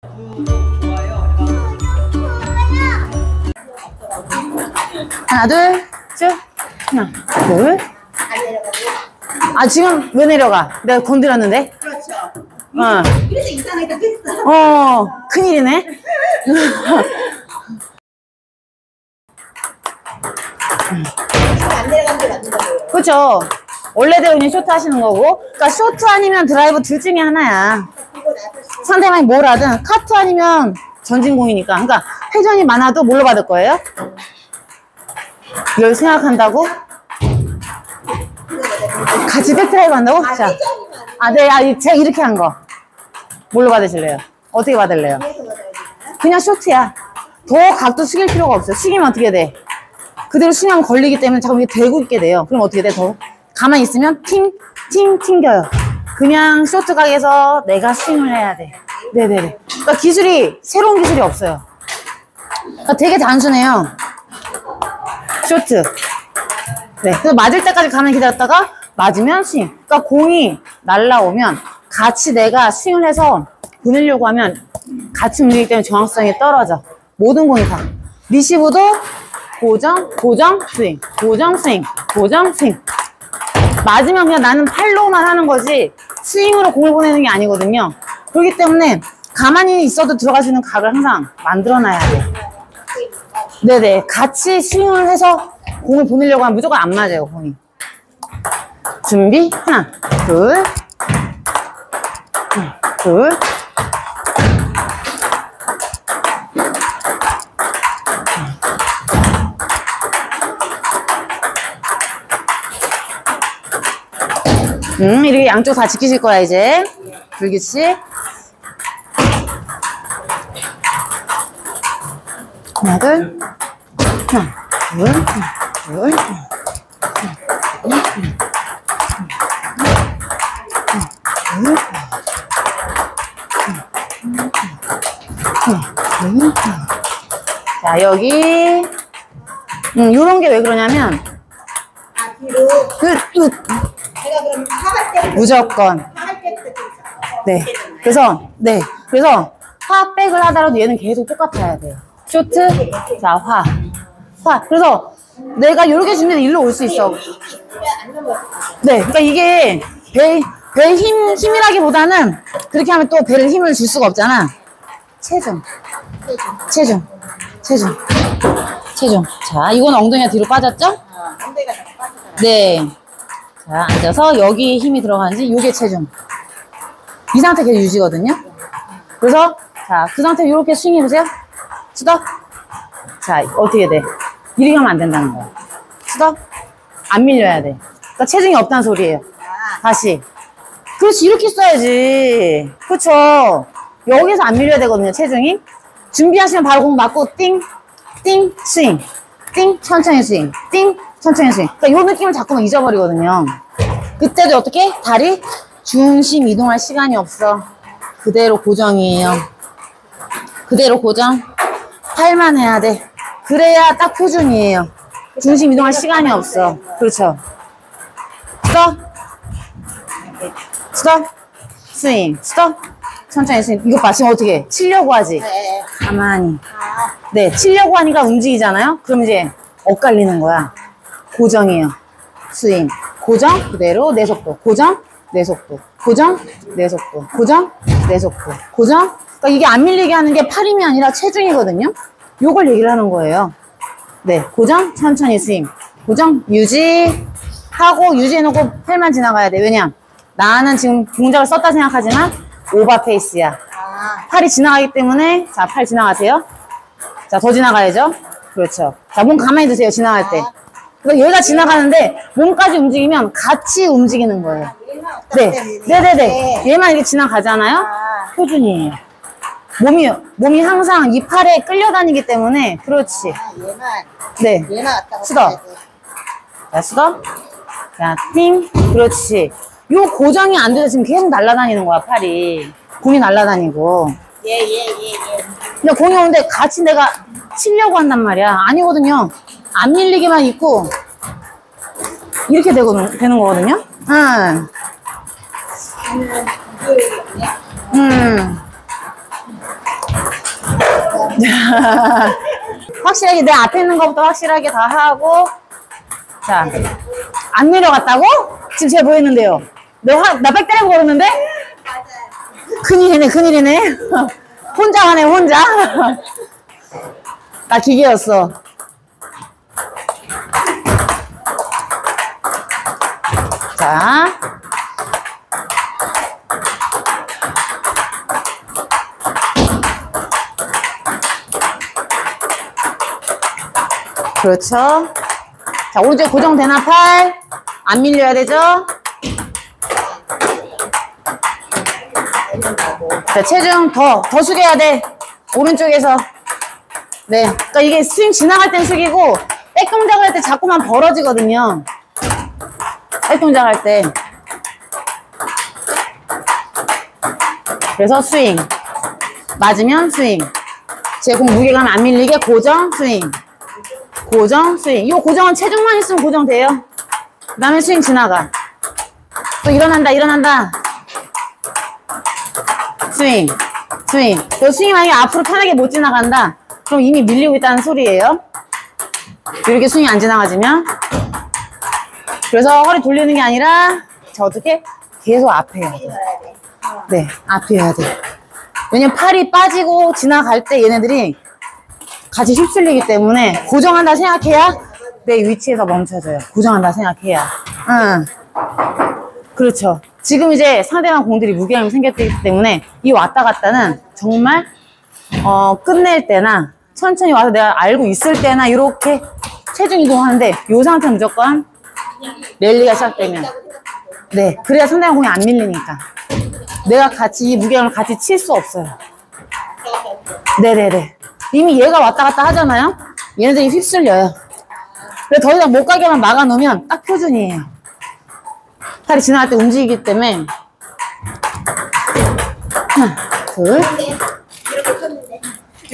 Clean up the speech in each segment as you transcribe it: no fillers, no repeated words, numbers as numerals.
하나, 둘, 쭉. 하나, 둘. 아, 지금 왜 내려가? 내가 건드렸는데? 그렇죠. 그래서 이상하게 됐어. 큰일이네. 안 내려간 게 맞는 거예요. 그쵸. 원래대로 그냥 쇼트 하시는 거고. 그러니까 쇼트 아니면 드라이브 둘 중에 하나야. 상대방이 뭘 하든 카트 아니면 전진공이니까. 그러니까 회전이 많아도 뭘로 받을 거예요? 이걸 생각한다고? 같이 백드라이브 한다고? 자. 네, 제가 이렇게 한 거. 뭘로 받으실래요? 어떻게 받을래요? 그냥 쇼트야. 더 각도 숙일 필요가 없어요. 숙이면 어떻게 돼? 그대로 스윙하면 걸리기 때문에 자꾸 이렇게 대고 있게 돼요. 그럼 어떻게 돼? 더 가만히 있으면 튕겨요. 그냥 쇼트 각에서 내가 스윙을 해야 돼. 네네네. 그러니까 기술이, 새로운 기술이 없어요. 그러니까 되게 단순해요. 쇼트. 네. 그래서 맞을 때까지 가만히 기다렸다가 맞으면 스윙. 그러니까 공이 날라오면 같이 내가 스윙을 해서 보내려고 하면 같이 움직이기 때문에 정확성이 떨어져. 모든 공이 다. 리시브도 고정, 스윙, 고정, 스윙, 고정, 스윙. 맞으면 그냥 나는 팔로우만 하는 거지 스윙으로 공을 보내는 게 아니거든요. 그렇기 때문에 가만히 있어도 들어갈 수 있는 각을 항상 만들어놔야 돼. 네네. 같이 스윙을 해서 공을 보내려고 하면 무조건 안 맞아요, 공이. 준비. 하나, 둘. 하나, 둘. 이렇게 양쪽 다 지키실 거야, 이제. 불규칙. 하나, 둘. 하나, 둘. 하나, 둘. 자, 여기. 요런 게 왜 그러냐면. 뒤로. 제가 그럼 하할 때 무조건. 하할 때부터 네. 그래서 화백을 하더라도 얘는 계속 똑같아야 돼요. 쇼트, 자, 화. 그래서 내가 이렇게 주면 일로 올 수 있어. 네. 그러니까 이게 배의 힘이라기보다는 그렇게 하면 또 배를 힘을 줄 수가 없잖아. 체중. 자, 이건 엉덩이가 뒤로 빠졌죠? 엉덩이가 다 빠지잖아. 네. 자, 앉아서 여기 힘이 들어가는지 요게 체중. 이 상태 계속 유지거든요. 그래서 자, 그 상태 이렇게 스윙 해보세요. 스톱. 자, 어떻게 돼? 이렇게 하면 안 된다는 거야. 스톱. 안 밀려야 돼. 그러니까 체중이 없다는 소리예요. 다시. 그렇지, 이렇게 써야지. 그쵸? 여기서 안 밀려야 되거든요, 체중이. 준비하시면 바로 공 맞고 띵, 스윙. 띵, 천천히 스윙. 띵, 천천히 스윙. 그러니까 요 느낌을 자꾸만 잊어버리거든요. 그때도 어떻게? 다리 중심 이동할 시간이 없어. 그대로 고정이에요. 그대로 고정. 팔만 해야 돼. 그래야 딱 표준이에요. 중심 이동할 시간이 없어. 그렇죠. 스톱. 스윙. 스톱. 천천히 스윙. 이거 봐. 지금 어떻게 해? 치려고 하지? 네. 가만히. 네. 치려고 하니까 움직이잖아요? 그럼 이제 엇갈리는 거야. 고정이에요. 스윙. 고정. 그대로 내 속도. 고정. 내 속도. 고정. 내 속도. 고정. 내 속도. 고정. 그러니까 이게 안 밀리게 하는 게 팔 힘이 아니라 체중이거든요. 요걸 얘기를 하는 거예요. 네. 고정. 천천히 스윙. 고정. 유지하고 유지해놓고 팔만 지나가야 돼. 왜냐? 나는 지금 동작을 썼다 생각하지만 오버 페이스야. 팔이 지나가기 때문에 자, 팔 지나가세요. 자, 더 지나가야죠. 그렇죠. 자, 몸 가만히 두세요. 지나갈 때. 그래서 얘가 지나가는데 몸까지 움직이면 같이 움직이는 거예요. 네네네. 얘만 이렇게 지나가잖아요. 표준이에요. 몸이 항상 이 팔에 끌려다니기 때문에 그렇지. 네. 수덕. 자, 수덕. 자, 띵. 그렇지. 요 고정이 안 돼서 지금 계속 날아다니는 거야, 팔이. 공이 날아다니고. 근데 공이 오는데 같이 내가 치려고 한단 말이야. 아니거든요. 안 밀리게만 있고 이렇게 되는 거거든요. 확실하게 내 앞에 있는 것부터 확실하게 다 하고. 자, 안 내려갔다고? 지금 쟤 보이는데요. 나 백 때리고 걸었는데? 큰일이네, 큰일이네. 혼자 하네, 혼자. 나 기계였어. 자. 그렇죠. 자, 오른쪽 고정되나, 팔? 안 밀려야 되죠? 자, 체중 더 숙여야 돼. 오른쪽에서. 네. 그러니까 이게 스윙 지나갈 땐 숙이고, 백 동작을 할 때 자꾸만 벌어지거든요. 백 동작할 때. 그래서 스윙. 맞으면 스윙. 제 공 무게감 안 밀리게 고정, 스윙. 고정, 스윙. 이 고정은 체중만 있으면 고정돼요. 그 다음에 스윙 지나가. 또 일어난다, 일어난다. 스윙, 스윙. 그 스윙이 만약에 앞으로 편하게 못 지나간다. 그럼 이미 밀리고 있다는 소리예요. 이렇게 스윙이 안 지나가지면. 그래서 허리 돌리는 게 아니라, 자, 어떻게? 계속 앞에 해야 돼. 네, 앞에 해야 돼. 왜냐면 팔이 빠지고 지나갈 때 얘네들이 같이 휩쓸리기 때문에 고정한다 생각해야 내 위치에서 멈춰져요. 고정한다 생각해야. 응. 그렇죠. 지금 이제 상대방 공들이 무게감이 생겼기 때문에 이 왔다 갔다는 정말 끝낼 때나 천천히 와서 내가 알고 있을 때나 이렇게 체중 이동하는데 이 상태는 무조건 랠리가 시작되면 네, 그래야 상대방 공이 안 밀리니까 내가 같이 이 무게감을 같이 칠 수 없어요. 네네네. 이미 얘가 왔다 갔다 하잖아요. 얘네들이 휩쓸려요. 그래서 더 이상 못 가게만 막아놓으면 딱 표준이에요. 팔이 지나갈 때 움직이기 때문에 하나, 둘. 이렇게 쳤는데.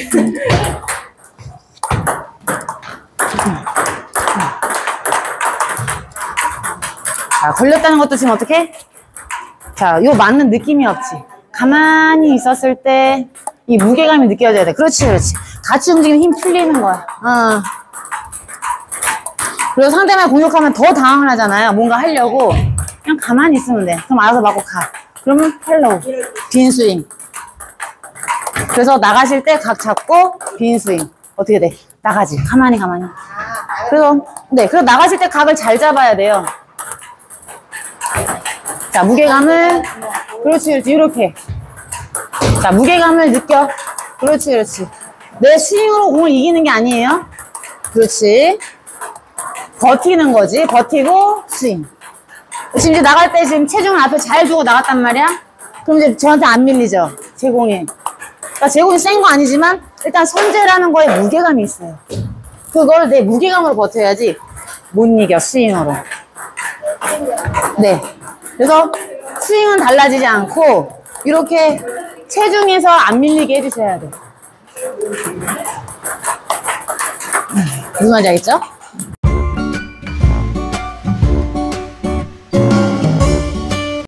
자, 걸렸다는 것도 지금 어떻게? 자, 요 맞는 느낌이 없지. 가만히 있었을 때 이 무게감이 느껴져야 돼. 그렇지, 그렇지. 같이 움직이면 힘 풀리는 거야. 그리고 상대방 공격하면 더 당황을 하잖아요. 뭔가 하려고. 그냥 가만히 있으면 돼. 그럼 알아서 맞고 가. 그러면 팔로우. 빈 스윙. 그래서 나가실 때 각 잡고 빈 스윙. 어떻게 돼? 나가지. 가만히. 그래서, 네. 그래서 나가실 때 각을 잘 잡아야 돼요. 자, 무게감을. 그렇지, 그렇지. 이렇게. 자, 무게감을 느껴. 그렇지, 그렇지. 내 스윙으로 공을 이기는 게 아니에요. 그렇지. 버티는 거지. 버티고 스윙. 지금 이제 나갈 때 지금 체중을 앞에 잘 두고 나갔단 말이야. 그럼 이제 저한테 안 밀리죠. 제 공이. 그러니까 제 공이 센 거 아니지만 일단 선제라는 거에 무게감이 있어요. 그걸 내 무게감으로 버텨야지 못 이겨. 스윙으로. 네. 그래서 스윙은 달라지지 않고 이렇게 체중에서 안 밀리게 해주셔야 돼. 무슨 말인지 알겠죠?